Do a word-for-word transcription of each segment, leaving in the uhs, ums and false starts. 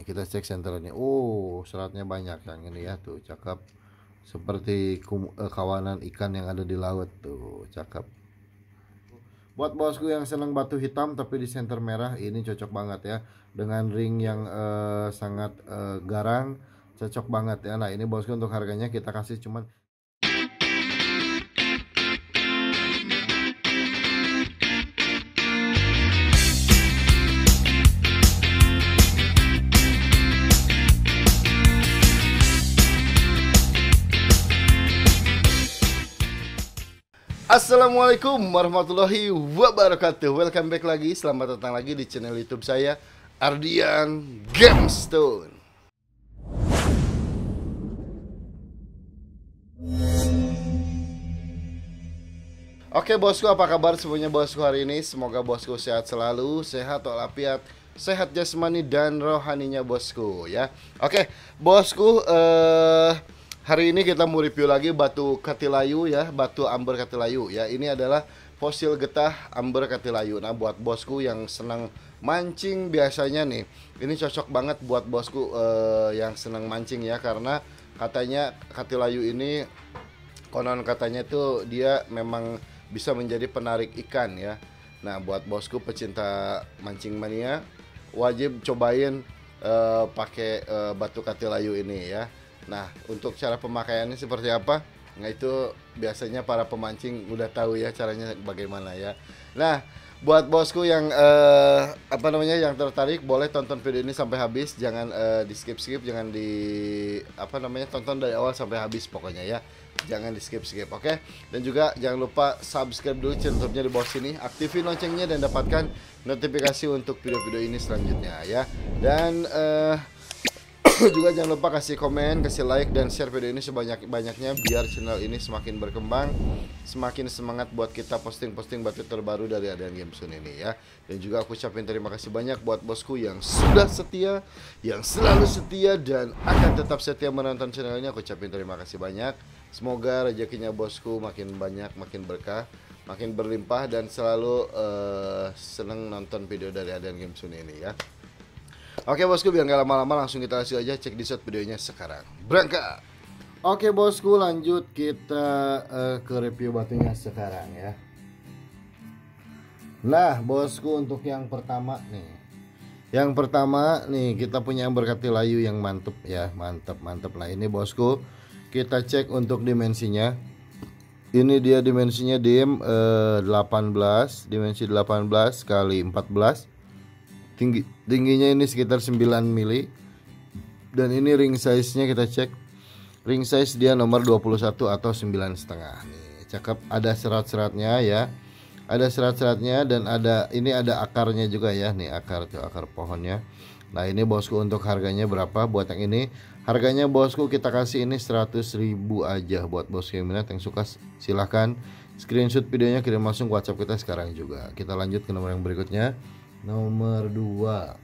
kita cek senternya. Oh, seratnya banyak yang ini ya, tuh cakep. Seperti kum, eh, kawanan ikan yang ada di laut tuh, cakep. Buat bosku yang senang batu hitam tapi di center merah, ini cocok banget ya. Dengan ring yang eh, sangat eh, garang, cocok banget ya. Nah, ini bosku untuk harganya kita kasih cuman. Assalamualaikum warahmatullahi wabarakatuh. Welcome back lagi, selamat datang lagi di channel YouTube saya, Ardian Gamestone. Oke bosku, apa kabar semuanya bosku hari ini? Semoga bosku sehat selalu, sehat walafiat, sehat jasmani dan rohaninya bosku ya. Oke bosku, eh hari ini kita mau review lagi batu katilayu ya, batu amber katilayu ya. Ini adalah fosil getah amber katilayu. Nah buat bosku yang senang mancing biasanya nih, ini cocok banget buat bosku eh, yang senang mancing ya, karena katanya katilayu ini konon katanya tuh dia memang bisa menjadi penarik ikan ya. Nah buat bosku pecinta mancing mania, wajib cobain uh, pakai uh, batu katilayu ini ya. Nah untuk cara pemakaiannya seperti apa, nah itu biasanya para pemancing udah tahu ya caranya bagaimana ya. Nah buat bosku yang uh, apa namanya yang tertarik, boleh tonton video ini sampai habis, jangan uh, di skip skip, jangan di apa namanya tonton dari awal sampai habis pokoknya ya, jangan di skip skip, oke okay? Dan juga jangan lupa subscribe dulu channel YouTube-nya di bawah sini, aktifin loncengnya dan dapatkan notifikasi untuk video-video ini selanjutnya ya. Dan uh, juga jangan lupa kasih komen, kasih like, dan share video ini sebanyak-banyaknya biar channel ini semakin berkembang, semakin semangat buat kita posting-posting batu terbaru dari Ardian Gamestone ini ya. Dan juga aku ucapin terima kasih banyak buat bosku yang sudah setia, yang selalu setia dan akan tetap setia menonton channel ini. Aku ucapin terima kasih banyak. Semoga rezekinya bosku makin banyak, makin berkah, makin berlimpah, dan selalu uh, seneng nonton video dari Ardian Gamestone ini ya. Oke bosku, biar nggak lama-lama langsung kita langsung aja cek di shot videonya sekarang. Berangkat. Oke bosku, lanjut kita uh, ke review batunya sekarang ya. Nah bosku, untuk yang pertama nih, yang pertama nih kita punya amber katilayu yang mantep ya, mantep mantep lah ini bosku. Kita cek untuk dimensinya. Ini dia dimensinya dim eh, delapan belas, dimensi delapan belas kali empat belas. Tinggi, tingginya ini sekitar sembilan mili. Dan ini ring size nya kita cek, ring size dia nomor dua puluh satu atau sembilan setengah nih, cakep. Ada serat-seratnya ya, ada serat-seratnya, dan ada ini ada akarnya juga ya, nih akar tuh, akar pohonnya. Nah ini bosku untuk harganya berapa buat yang ini? Harganya bosku kita kasih ini seratus ribu aja. Buat bosku yang minat, yang suka silahkan screenshot videonya, kirim langsung ke WhatsApp kita sekarang juga. Kita lanjut ke nomor yang berikutnya, nomor dua.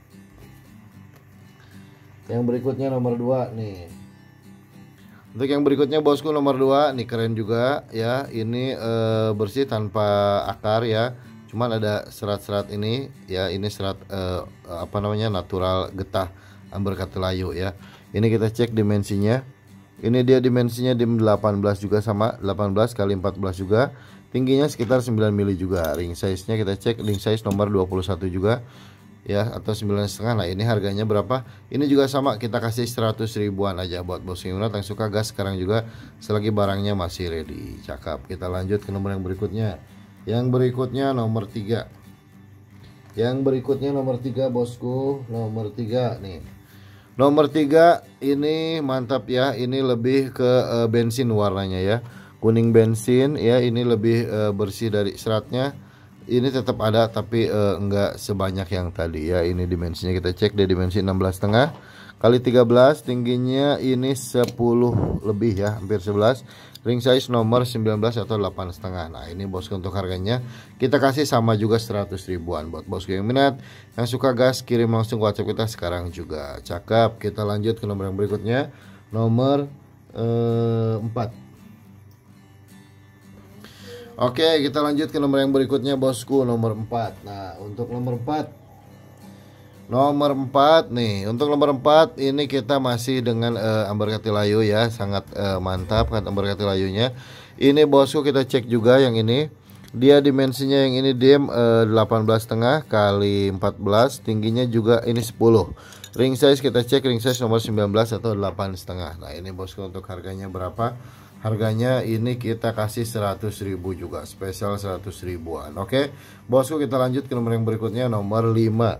Yang berikutnya nomor dua nih. Untuk yang berikutnya bosku nomor dua nih, keren juga ya. Ini e, bersih tanpa akar ya. Cuman ada serat-serat ini ya, ini serat e, apa namanya natural getah amber katilayu ya. Ini kita cek dimensinya. Ini dia dimensinya dim delapan belas juga, sama delapan belas kali empat belas juga. Tingginya sekitar sembilan mili juga. Ring size-nya kita cek, ring size nomor dua puluh satu juga ya, atau sembilan setengah. Nah ini harganya berapa? Ini juga sama, kita kasih seratus ribuan aja buat bos yang yang suka gas sekarang juga, selagi barangnya masih ready. Cakep. Kita lanjut ke nomor yang berikutnya. Yang berikutnya nomor tiga. Yang berikutnya nomor tiga bosku, nomor tiga nih. Nomor tiga ini mantap ya, ini lebih ke uh, bensin warnanya ya, kuning bensin ya. Ini lebih uh, bersih dari seratnya. Ini tetap ada tapi uh, enggak sebanyak yang tadi ya. Ini dimensinya kita cek, dia dimensi enam belas setengah kali tiga belas, tingginya ini sepuluh lebih ya, hampir sebelas. Ring size nomor sembilan belas atau delapan setengah. Nah ini bosku untuk harganya kita kasih sama juga seratus ribuan. Buat bosku yang minat, yang suka gas, kirim langsung ke WhatsApp kita sekarang juga. Cakep. Kita lanjut ke nomor yang berikutnya, nomor eh, empat. Oke, kita lanjut ke nomor yang berikutnya bosku, nomor empat. Nah untuk nomor empat, Nomor empat nih. Untuk nomor empat ini kita masih dengan uh, Amber Katilayu ya. Sangat uh, mantap kan Amber Katilayunya. Ini bosku kita cek juga yang ini. Dia dimensinya yang ini dim uh, delapan belas setengah kali empat belas, tingginya juga ini sepuluh. Ring size kita cek ring size nomor sembilan belas atau delapan setengah. Nah, ini bosku untuk harganya berapa? Harganya ini kita kasih seratus ribu juga, spesial seratus ribuan. Oke, bosku kita lanjut ke nomor yang berikutnya, nomor lima.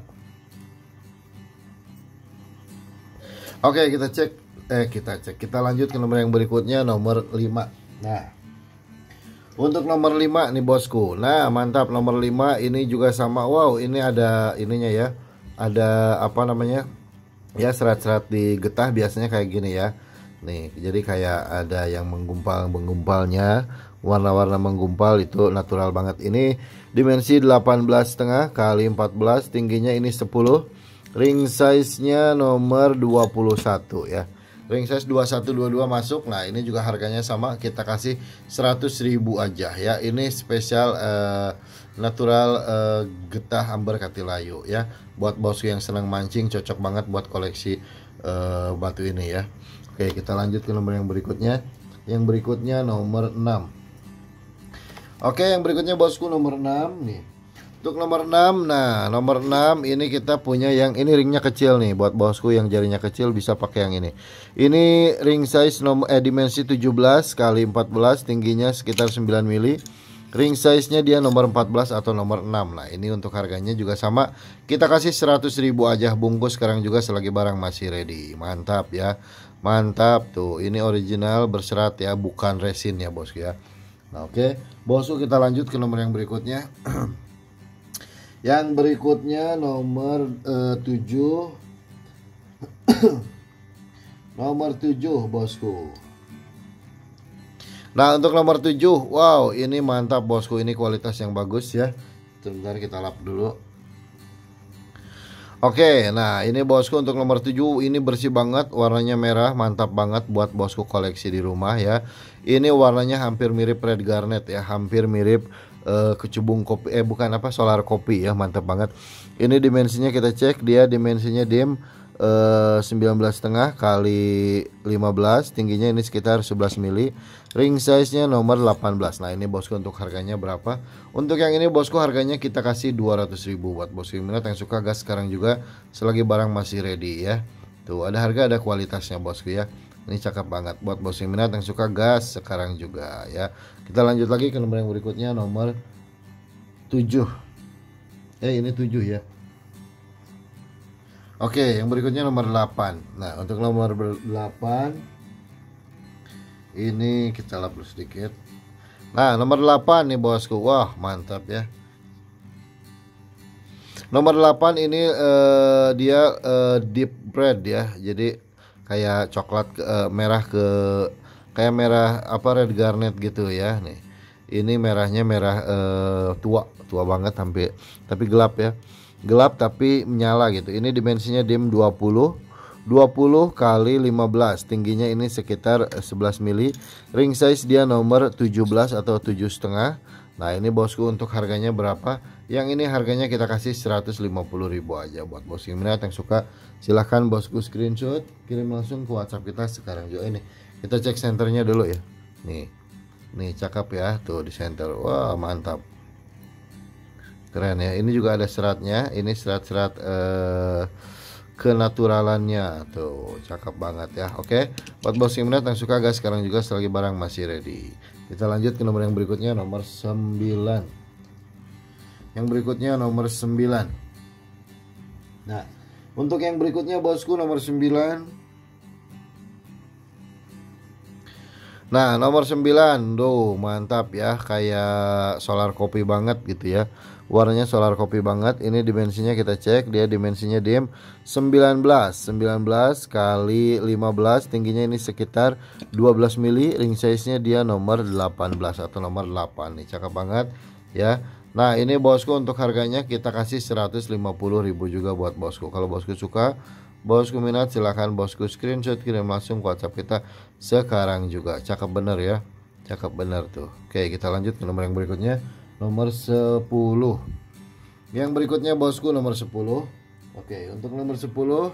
Oke, kita cek eh kita cek. Kita lanjut ke nomor yang berikutnya, nomor lima. Nah, untuk nomor lima nih bosku. Nah, mantap, nomor lima ini juga sama. Wow, ini ada ininya ya. Ada apa namanya? Ya, serat-serat di getah biasanya kayak gini ya. Nih, jadi kayak ada yang menggumpal-menggumpalnya, warna-warna menggumpal, itu natural banget. Ini dimensi delapan belas setengah kali empat belas, tingginya ini sepuluh. Ring size-nya nomor dua puluh satu ya. Ring size dua puluh satu dua puluh dua masuk. Nah, ini juga harganya sama, kita kasih seratus ribu aja ya. Ini spesial uh, natural uh, getah Amber Katilayu ya. Buat bosku yang senang mancing cocok banget buat koleksi uh, batu ini ya. Oke, kita lanjut ke nomor yang berikutnya. Yang berikutnya nomor enam. Oke, yang berikutnya bosku nomor enam nih. Untuk nomor enam, nah nomor enam ini kita punya yang ini ringnya kecil nih. Buat bosku yang jarinya kecil bisa pakai yang ini. Ini ring size nomor eh, dimensi tujuh belas kali empat belas, tingginya sekitar sembilan mili. Ring size-nya dia nomor empat belas atau nomor enam. Nah, ini untuk harganya juga sama. Kita kasih seratus ribu aja bungkus sekarang juga selagi barang masih ready. Mantap ya. Mantap tuh. Ini original berserat ya, bukan resin ya, bosku ya. Nah, oke. Bosku kita lanjut ke nomor yang berikutnya. Yang berikutnya nomor uh, tujuh. Nomor tujuh bosku. Nah, untuk nomor tujuh, wow, ini mantap bosku, ini kualitas yang bagus ya. Sebentar kita lap dulu. Oke, nah ini bosku untuk nomor tujuh, ini bersih banget, warnanya merah, mantap banget buat bosku koleksi di rumah ya. Ini warnanya hampir mirip red garnet ya, hampir mirip uh, kecubung kopi, eh bukan apa, solar kopi ya, mantap banget. Ini dimensinya kita cek, dia dimensinya dim uh, sembilan belas setengah kali lima belas, tingginya ini sekitar sebelas mili. Ring size-nya nomor delapan belas. Nah, ini bosku untuk harganya berapa? Untuk yang ini bosku harganya kita kasih dua ratus ribu buat bosku yang minat yang suka gas sekarang juga selagi barang masih ready ya. Tuh, ada harga ada kualitasnya bosku ya. Ini cakep banget buat bosku yang minat yang suka gas sekarang juga ya. Kita lanjut lagi ke nomor yang berikutnya, nomor tujuh. Eh, ini tujuh ya. Oke, yang berikutnya nomor delapan. Nah, untuk nomor delapan ini kita lap dulu sedikit. Nah, nomor delapan nih bosku. Wah, mantap ya. Nomor delapan ini uh, dia uh, deep red ya. Jadi kayak coklat uh, merah ke kayak merah apa red garnet gitu ya nih. Ini merahnya merah uh, tua, tua banget sampai tapi gelap ya. Gelap tapi menyala gitu. Ini dimensinya dim dua puluh kali lima belas, tingginya ini sekitar sebelas mili. Ring size dia nomor tujuh belas atau tujuh setengah. Nah, ini bosku untuk harganya berapa? Yang ini harganya kita kasih seratus lima puluh ribu aja buat bosku yang minat yang suka. Silahkan bosku screenshot, kirim langsung ke WhatsApp kita sekarang juga. Ini kita cek senternya dulu ya. Nih, nih cakep ya, tuh di center. Wah, mantap, keren ya. Ini juga ada seratnya. Ini serat-serat eh, kenaturalannya tuh, cakep banget ya. Oke, buat bos yang minat yang suka gas sekarang juga selagi barang masih ready. Kita lanjut ke nomor yang berikutnya, nomor sembilan. Yang berikutnya nomor sembilan. Nah, untuk yang berikutnya bosku nomor sembilan. Nah, nomor sembilan, tuh mantap ya, kayak solar kopi banget gitu ya. Warnanya solar kopi banget. Ini dimensinya kita cek, dia dimensinya dim sembilan belas kali lima belas, tingginya ini sekitar dua belas mili. Ring size-nya dia nomor delapan belas atau nomor delapan nih, cakep banget ya. Nah, ini bosku untuk harganya kita kasih seratus lima puluh ribu juga buat bosku. Kalau bosku suka, bosku minat, silahkan bosku screenshot, kirim langsung ke WhatsApp kita sekarang juga. Cakep bener ya, cakep bener tuh. Oke, kita lanjut ke nomor yang berikutnya, nomor sepuluh. Yang berikutnya bosku nomor sepuluh. Oke, untuk nomor sepuluh.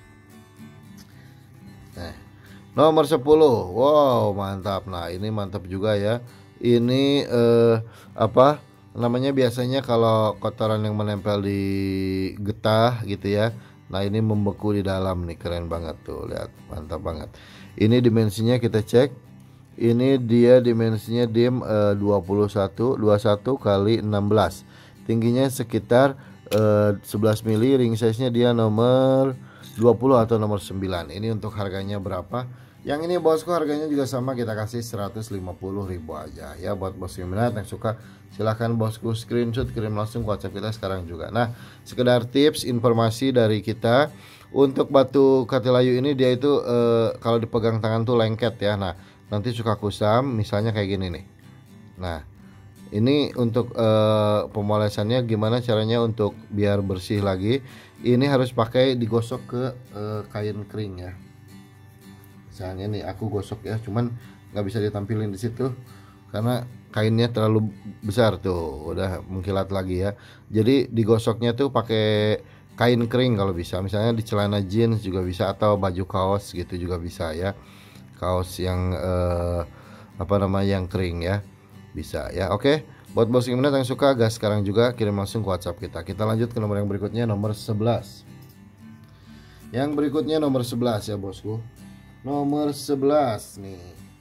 Nah, nomor sepuluh. Wow, mantap. Nah, ini mantap juga ya. Ini eh, apa namanya, biasanya kalau kotoran yang menempel di getah gitu ya. Nah, ini membeku di dalam nih, keren banget tuh. Lihat, mantap banget. Ini dimensinya kita cek. Ini dia dimensinya dim eh, dua puluh satu dua puluh satu kali enam belas. Tingginya sekitar eh, sebelas mili. Ring size-nya dia nomor dua puluh atau nomor sembilan. Ini untuk harganya berapa? Yang ini bosku harganya juga sama, kita kasih seratus lima puluh ribu aja ya. Buat bos yang minat, yang suka silahkan bosku screenshot, kirim langsung ke WhatsApp kita sekarang juga. Nah, sekedar tips informasi dari kita. Untuk batu katilayu ini dia itu eh, kalau dipegang tangan tuh lengket ya. Nah, nanti suka kusam, misalnya kayak gini nih. Nah, ini untuk uh, pemolesannya gimana caranya untuk biar bersih lagi. Ini harus pakai digosok ke uh, kain kering ya. Misalnya nih aku gosok ya, cuman nggak bisa ditampilin di situ karena kainnya terlalu besar tuh, udah mengkilat lagi ya. Jadi digosoknya tuh pakai kain kering kalau bisa. Misalnya di celana jeans juga bisa, atau baju kaos gitu juga bisa ya. Kaos yang eh, apa namanya, yang kering ya, bisa ya. Oke, buat bos yang minat yang suka gas sekarang juga, kirim langsung ke WhatsApp kita. Kita lanjut ke nomor yang berikutnya, nomor sebelas. Yang berikutnya nomor sebelas ya bosku. Nomor sebelas nih.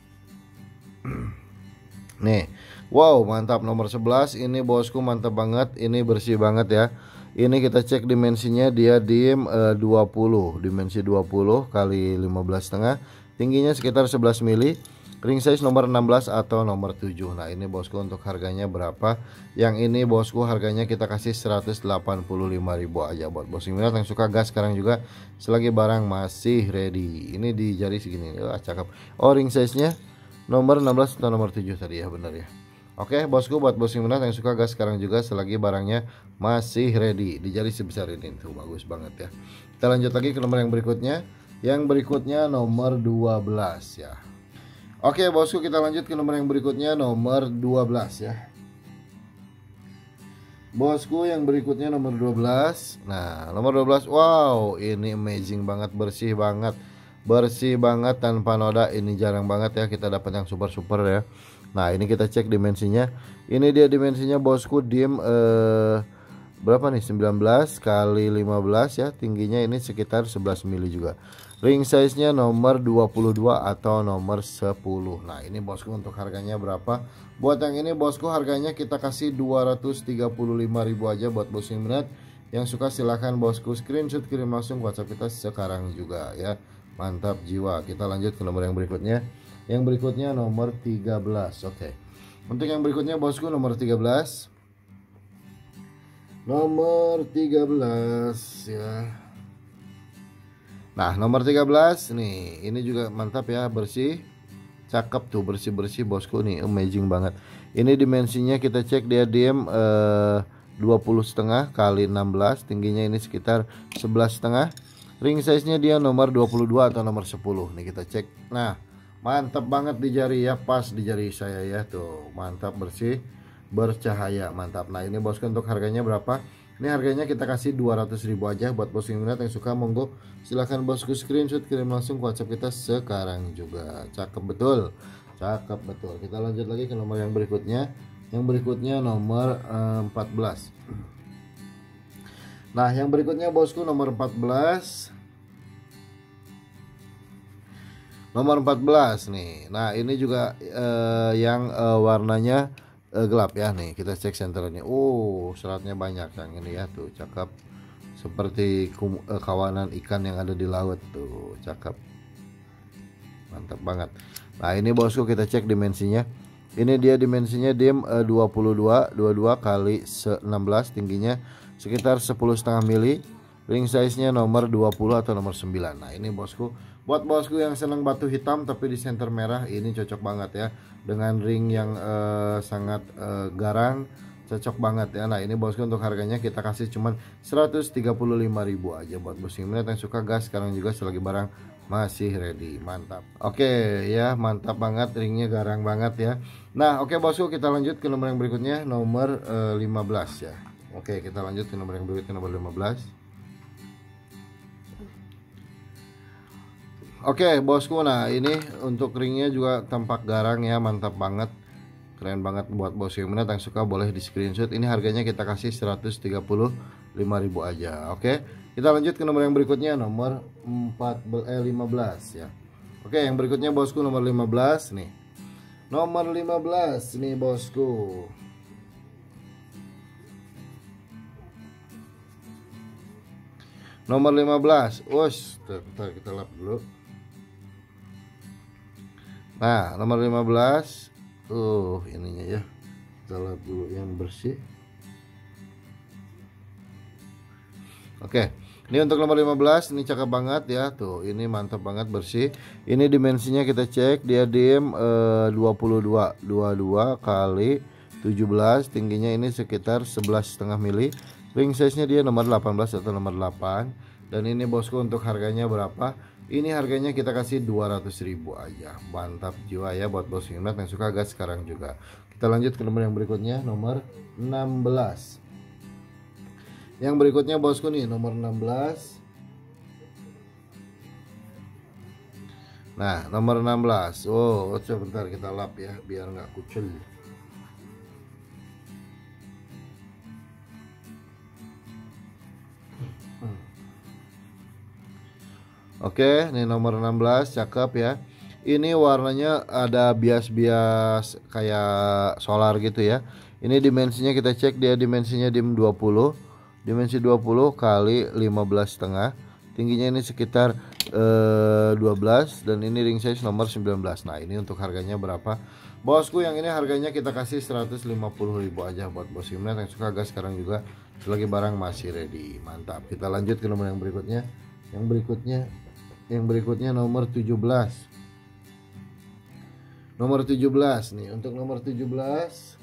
Nih, wow mantap nomor sebelas. Ini bosku mantap banget, ini bersih banget ya. Ini kita cek dimensinya, dia dim eh, dua puluh, dimensi dua puluh kali lima belas setengah. Tingginya sekitar sebelas mili. Ring size nomor enam belas atau nomor tujuh. Nah, ini bosku untuk harganya berapa? Yang ini bosku harganya kita kasih seratus delapan puluh lima ribu aja. Buat bos yang minat yang suka gas sekarang juga, selagi barang masih ready. Ini di jari segini. Wah, cakep. Oh, ring size-nya nomor enam belas atau nomor tujuh tadi ya, benar ya. Oke bosku, buat bos yang minat yang suka gas sekarang juga, selagi barangnya masih ready. Di jari sebesar ini tuh, bagus banget ya. Kita lanjut lagi ke nomor yang berikutnya. Yang berikutnya nomor dua belas ya. Oke bosku, kita lanjut ke nomor yang berikutnya, nomor dua belas ya. Bosku yang berikutnya nomor dua belas. Nah, nomor dua belas. Wow, ini amazing banget, bersih banget. Bersih banget tanpa noda. Ini jarang banget ya kita dapat yang super-super ya. Nah, ini kita cek dimensinya. Ini dia dimensinya bosku, dim eh berapa nih, sembilan belas kali lima belas ya. Tingginya ini sekitar sebelas mili juga. Ring size nya nomor dua puluh dua atau nomor sepuluh. Nah, ini bosku untuk harganya berapa? Buat yang ini bosku harganya kita kasih dua ratus tiga puluh lima ribu aja. Buat bos yang minat yang suka silahkan bosku screenshot, kirim langsung WhatsApp kita sekarang juga ya. Mantap jiwa. Kita lanjut ke nomor yang berikutnya. Yang berikutnya nomor tiga belas. Oke. Untuk yang berikutnya bosku nomor tiga belas. Nomor tiga belas ya. Nah, nomor tiga belas nih, ini juga mantap ya, bersih. Cakep tuh, bersih-bersih bosku nih, amazing banget. Ini dimensinya kita cek, dia diem eh, dua puluh setengah kali enam belas. Tingginya ini sekitar sebelas setengah. Ring size-nya dia nomor dua puluh dua atau nomor sepuluh. Nih kita cek. Nah, mantap banget di jari ya, pas di jari saya ya tuh. Mantap, bersih, bercahaya, mantap. Nah, ini bosku untuk harganya berapa? Ini harganya kita kasih dua ratus ribu aja. Buat bos yang minat yang suka, monggo silahkan bosku screenshot, kirim langsung ke WhatsApp kita sekarang juga. Cakep betul, cakep betul. Kita lanjut lagi ke nomor yang berikutnya. Yang berikutnya nomor eh, empat belas. Nah, yang berikutnya bosku nomor empat belas. Nomor empat belas nih. Nah, ini juga eh, yang eh, warnanya Uh, gelap ya. Nih kita cek senternya. Oh, seratnya banyak yang ini ya tuh, cakep. Seperti kum, uh, kawanan ikan yang ada di laut tuh, cakep. Mantap banget. Nah, ini bosku kita cek dimensinya. Ini dia dimensinya dim uh, dua puluh dua kali enam belas. Tingginya sekitar sepuluh setengah mili. Ring size-nya nomor dua puluh atau nomor sembilan. Nah, ini bosku, buat bosku yang senang batu hitam tapi di center merah, ini cocok banget ya. Dengan ring yang uh, sangat uh, garang, cocok banget ya. Nah, ini bosku untuk harganya kita kasih cuman seratus tiga puluh lima ribu aja. Buat bos yang minat yang suka gas sekarang juga, selagi barang masih ready. Mantap. Oke ya, mantap banget, ringnya garang banget ya. Nah, oke bosku, kita lanjut ke nomor yang berikutnya, nomor uh, lima belas ya. Oke, kita lanjut ke nomor yang berikutnya, nomor lima belas. Oke bosku, nah ini untuk ringnya juga tampak garang ya, mantap banget, keren banget. Buat bos yang minat yang suka boleh di screenshot. Ini harganya kita kasih seratus tiga puluh lima ribu aja. Oke, kita lanjut ke nomor yang berikutnya, nomor empat eh, lima belas ya. Oke, yang berikutnya bosku nomor lima belas nih. Nomor lima belas nih bosku. Nomor lima belas. Wos, bentar kita lap dulu. Nah, nomor lima belas. Uh, ininya ya. Kita lap dulu yang bersih. Oke. Ini untuk nomor lima belas, ini cakep banget ya. Tuh, ini mantap banget, bersih. Ini dimensinya kita cek, dia dim eh, dua puluh dua, dua puluh dua kali tujuh belas, tingginya ini sekitar sebelas koma lima mili. Ring size-nya dia nomor delapan belas atau nomor delapan. Dan ini bosku untuk harganya berapa? Ini harganya kita kasih dua ratus ribu aja. Mantap jiwa ya buat bos yang yang suka gas sekarang juga. Kita lanjut ke nomor yang berikutnya, nomor enam belas. Yang berikutnya bosku nih, nomor enam belas. Nah, nomor enam belas. Oh, sebentar kita lap ya biar nggak kucel. Oke, ini nomor enam belas, cakep ya. Ini warnanya ada bias-bias kayak solar gitu ya. Ini dimensinya kita cek, dia dimensinya dim dua puluh. Dimensi dua puluh kali lima belas setengah. Tingginya ini sekitar eh, dua belas dan ini ring size nomor sembilan belas. Nah, ini untuk harganya berapa? Bosku, yang ini harganya kita kasih seratus lima puluh ribu aja buat bos Imnet yang suka gas sekarang juga. Selagi barang masih ready. Mantap. Kita lanjut ke nomor yang berikutnya. Yang berikutnya Yang berikutnya nomor tujuh belas. Nomor tujuh belas nih, untuk nomor tujuh belas.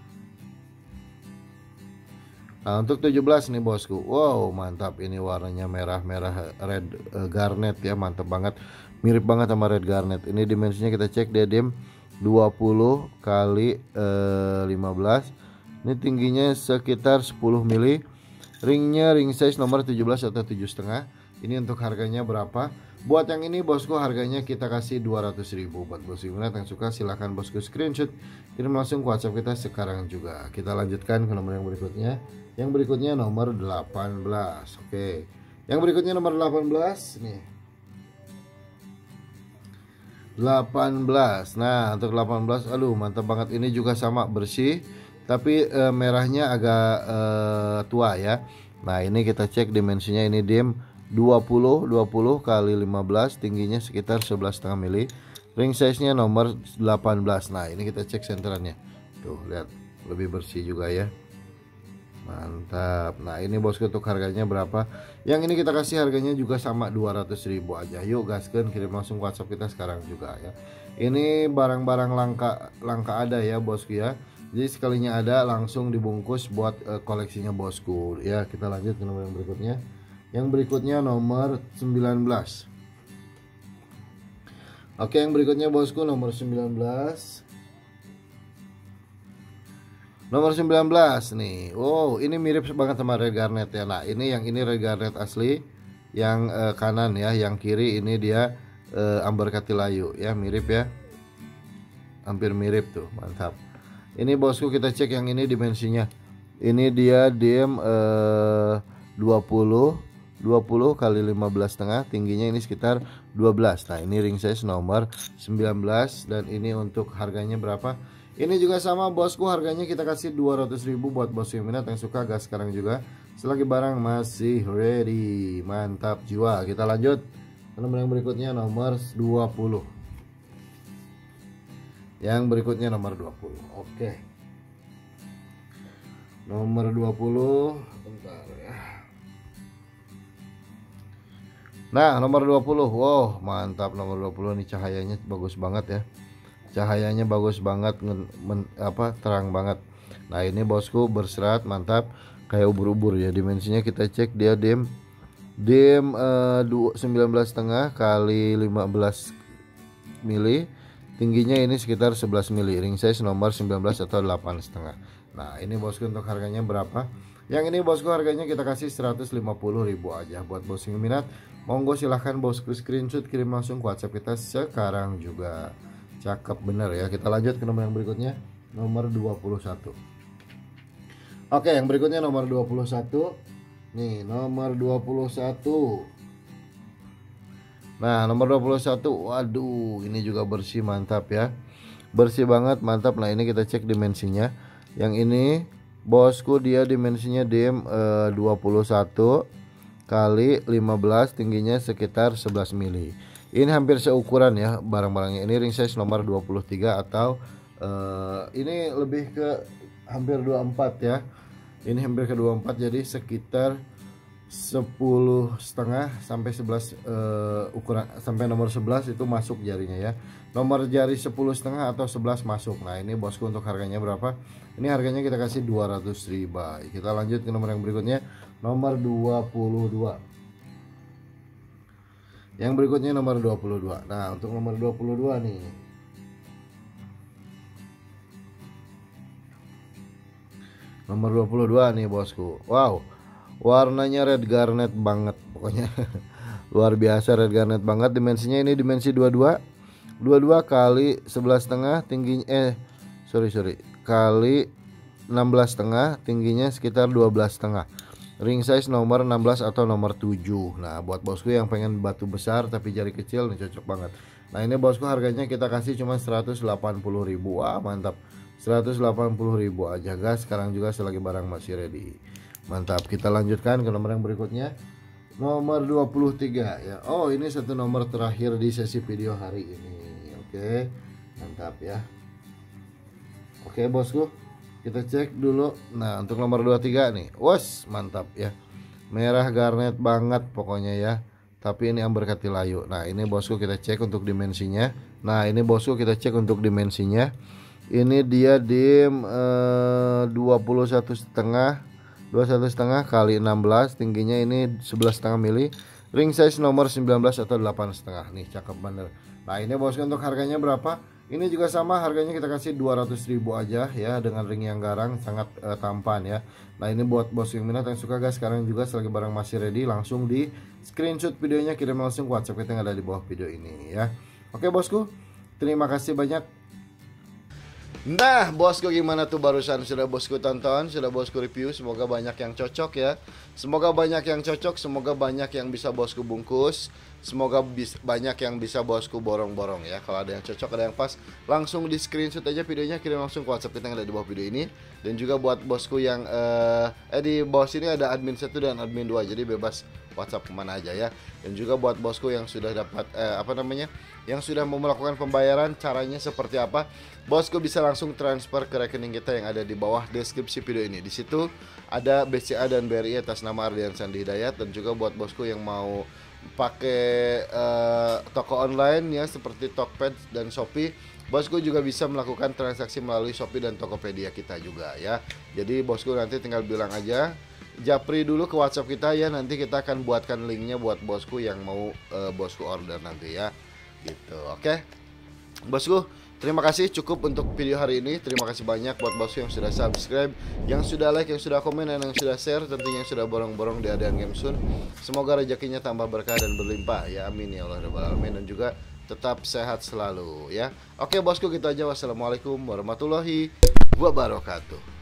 Nah, untuk tujuh belas nih bosku. Wow, mantap, ini warnanya merah-merah red uh, garnet ya, mantap banget. Mirip banget sama red garnet. Ini dimensinya kita cek, dia dim dua puluh kali uh, lima belas. Ini tingginya sekitar sepuluh mili. Ringnya ring size nomor tujuh belas atau tujuh setengah. Ini untuk harganya berapa? Buat yang ini bosku harganya kita kasih dua ratus ribu. Buat bos Imnet yang suka silahkan bosku screenshot, kirim langsung ke WhatsApp kita sekarang juga. Kita lanjutkan ke nomor yang berikutnya. Yang berikutnya nomor delapan belas. Oke. Yang berikutnya nomor delapan belas nih. delapan belas. Nah, untuk delapan belas, aduh mantap banget. Ini juga sama, bersih, tapi e, merahnya agak e, tua ya. Nah, ini kita cek dimensinya, ini dim dua puluh dua puluh kali lima belas, tingginya sekitar sebelas koma lima mili. Ring size-nya nomor delapan belas. Nah, ini kita cek senterannya. Tuh, lihat, lebih bersih juga ya. Mantap. Nah, ini bosku untuk harganya berapa? Yang ini kita kasih harganya juga sama dua ratus ribu aja. Yuk gaskan, kirim langsung WhatsApp kita sekarang juga ya. Ini barang-barang langka langka ada ya bosku ya. Jadi sekalinya ada langsung dibungkus buat uh, koleksinya bosku. Ya, kita lanjut ke nomor yang berikutnya. Yang berikutnya nomor sembilan belas. Oke, yang berikutnya bosku nomor sembilan belas. Nomor sembilan belas nih. Wow, ini mirip banget sama red garnet ya. Nah, ini yang ini red garnet asli, yang uh, kanan ya, yang kiri ini dia uh, amber katilayu ya, mirip ya. Hampir mirip tuh, mantap. Ini bosku kita cek yang ini dimensinya. Ini dia dim uh, dua puluh dua puluh kali lima belas setengah, tingginya ini sekitar dua belas. Nah, ini ring size nomor sembilan belas dan ini untuk harganya berapa? Ini juga sama bosku, harganya kita kasih dua ratus ribu buat bos yang minat yang suka gas sekarang juga. Selagi barang masih ready. Mantap jiwa. Kita lanjut nomor yang berikutnya nomor dua puluh. Yang berikutnya nomor dua puluh. Oke. Nomor dua puluh. Bentar ya. Nah, nomor dua puluh. Wow, mantap nomor dua puluh nih, cahayanya bagus banget ya. Cahayanya bagus banget, men, apa terang banget. Nah, ini bosku berserat, mantap, kayak ubur-ubur ya. Dimensinya kita cek, dia dim dim uh, sembilan belas setengah kali lima belas mili. Tingginya ini sekitar sebelas mili. Ring size nomor sembilan belas atau delapan setengah. Nah, ini bosku untuk harganya berapa? Yang ini bosku harganya kita kasih seratus lima puluh ribu aja buat bos yang minat. Monggo silahkan bosku screenshot kirim langsung ke WhatsApp kita sekarang juga. Cakep bener ya. Kita lanjut ke nomor yang berikutnya, nomor dua puluh satu. Oke, yang berikutnya nomor dua puluh satu. Nih, nomor dua puluh satu. Nah, nomor dua puluh satu. Waduh, ini juga bersih, mantap ya. Bersih banget, mantap. Nah, ini kita cek dimensinya. Yang ini bosku dia dimensinya dim eh, dua puluh satu kali lima belas, tingginya sekitar sebelas mili. Ini hampir seukuran ya barang-barangnya. Ini ring size nomor dua puluh tiga atau uh, ini lebih ke hampir dua puluh empat ya. Ini hampir ke dua puluh empat, jadi sekitar sepuluh setengah sampai sebelas uh, ukuran sampai nomor sebelas itu masuk jarinya ya. Nomor jari sepuluh setengah atau sebelas masuk. Nah, ini bosku untuk harganya berapa? Ini harganya kita kasih dua ratus ribu. Kita lanjut ke nomor yang berikutnya, nomor dua puluh dua. Yang berikutnya nomor dua puluh dua. Nah, untuk nomor dua puluh dua nih. Nomor dua puluh dua nih bosku. Wow. Warnanya red garnet banget pokoknya. Luar biasa red garnet banget. Dimensinya ini dimensi dua puluh dua. dua puluh dua kali sebelas setengah, tingginya eh sorry sorry kali enam belas setengah, tingginya sekitar dua belas setengah. Ring size nomor enam belas atau nomor tujuh. Nah, buat bosku yang pengen batu besar tapi jari kecil nih cocok banget. Nah, ini bosku harganya kita kasih cuma seratus delapan puluh ribu. Wah, mantap. seratus delapan puluh ribu aja guys. Sekarang juga selagi barang masih ready. Mantap. Kita lanjutkan ke nomor yang berikutnya. Nomor dua puluh tiga ya. Oh, ini satu nomor terakhir di sesi video hari ini. Oke, mantap ya. Oke bosku, kita cek dulu. Nah, untuk nomor dua puluh tiga nih, wos mantap ya. Merah garnet banget pokoknya ya. Tapi ini amber katilayu. Nah, ini bosku kita cek untuk dimensinya. Nah, ini bosku kita cek untuk dimensinya. Ini dia dim eh, dua puluh satu setengah, dua puluh satu setengah kali enam belas, tingginya ini sebelas setengah mili. Ring size nomor sembilan belas atau delapan setengah. Nih cakep bener. Nah, ini bosku untuk harganya berapa? Ini juga sama, harganya kita kasih dua ratus ribu aja ya, dengan ring yang garang sangat uh, tampan ya. Nah, ini buat bos yang minat yang suka guys. Sekarang juga selagi barang masih ready, langsung di screenshot videonya, kirim langsung ke WhatsApp kita yang ada di bawah video ini ya. Oke bosku, terima kasih banyak. Nah bosku, gimana tuh barusan sudah bosku tonton, sudah bosku review. Semoga banyak yang cocok ya. Semoga banyak yang cocok, semoga banyak yang bisa bosku bungkus. Semoga bis, banyak yang bisa bosku borong-borong ya. Kalau ada yang cocok, ada yang pas, langsung di screenshot aja videonya, kirim langsung ke WhatsApp kita yang ada di bawah video ini. Dan juga buat bosku yang eh, eh di bawah sini ada admin satu dan admin dua, jadi bebas WhatsApp kemana aja ya. Dan juga buat bosku yang sudah dapat eh, apa namanya, yang sudah mau melakukan pembayaran, caranya seperti apa, bosku bisa langsung transfer ke rekening kita yang ada di bawah deskripsi video ini. Di situ ada B C A dan B R I atas nama Ardian Sandi Hidayat. Dan juga buat bosku yang mau pakai uh, toko online ya seperti Tokped dan Shopee, bosku juga bisa melakukan transaksi melalui Shopee dan Tokopedia kita juga ya. Jadi bosku nanti tinggal bilang aja, japri dulu ke WhatsApp kita ya, nanti kita akan buatkan linknya buat bosku yang mau uh, bosku order nanti ya gitu. Oke bosku, terima kasih cukup untuk video hari ini. Terima kasih banyak buat bosku yang sudah subscribe, yang sudah like, yang sudah komen, dan yang sudah share, tentunya yang sudah borong-borong di Ardian Game Soon. Semoga rezekinya tambah berkah dan berlimpah ya, amin ya Allah rabbal alamin. Dan juga tetap sehat selalu ya. Oke bosku, gitu aja. Wassalamualaikum warahmatullahi wabarakatuh.